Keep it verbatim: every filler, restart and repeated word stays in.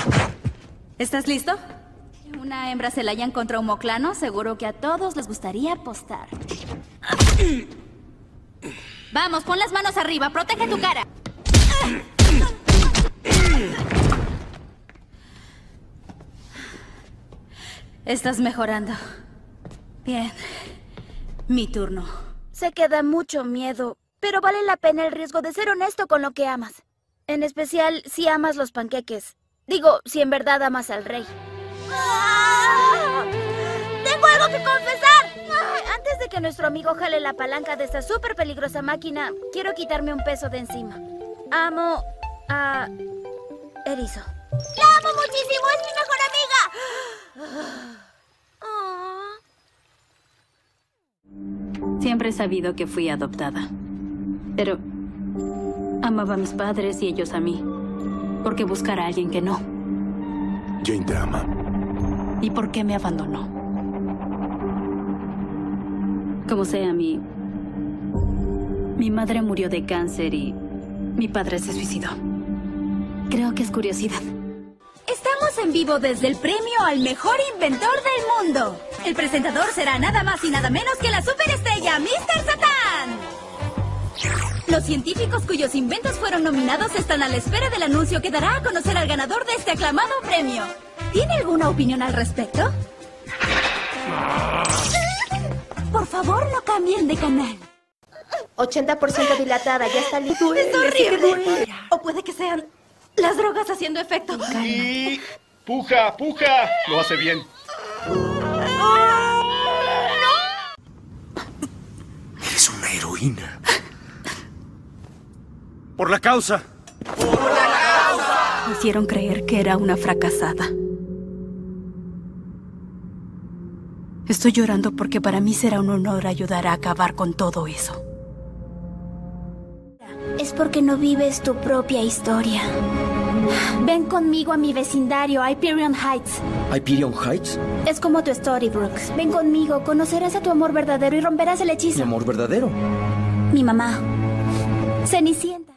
¿Estás listo? Una hembra se la hayan contra un moclano, seguro que a todos les gustaría apostar. Vamos, pon las manos arriba, protege tu cara. Estás mejorando. Bien. Mi turno. Sé que da mucho miedo, pero vale la pena el riesgo de ser honesto con lo que amas. En especial si amas los panqueques. Digo, si en verdad amas al rey. ¡Ah! ¡Tengo algo que confesar! Antes de que nuestro amigo jale la palanca de esta súper peligrosa máquina, quiero quitarme un peso de encima. Amo a Erizo. ¡La amo muchísimo! ¡Es mi mejor amiga! Siempre he sabido que fui adoptada. Pero amaba a mis padres y ellos a mí. ¿Por qué buscar a alguien que no? Jane te ama. ¿Y por qué me abandonó? Como sea, mi... Mi madre murió de cáncer y mi padre se suicidó. Creo que es curiosidad. Estamos en vivo desde el premio al mejor inventor del mundo. El presentador será nada más y nada menos que la superestrella míster Satán. Los científicos cuyos inventos fueron nominados están a la espera del anuncio que dará a conocer al ganador de este aclamado premio. ¿Tiene alguna opinión al respecto? Por favor, no cambien de canal. ochenta por ciento dilatada, ya está listo. ¡Es horrible! O puede que sean las drogas haciendo efecto. Y... ¡Puja, puja! Lo hace bien. Eres una heroína. ¡Por la causa! ¡Por la causa! Me hicieron creer que era una fracasada. Estoy llorando porque para mí será un honor ayudar a acabar con todo eso. Es porque no vives tu propia historia. Ven conmigo a mi vecindario, Hyperion Heights. ¿Hyperion Heights? Es como tu story, Brooks. Ven conmigo, conocerás a tu amor verdadero y romperás el hechizo. ¿Mi amor verdadero? Mi mamá. Cenicienta.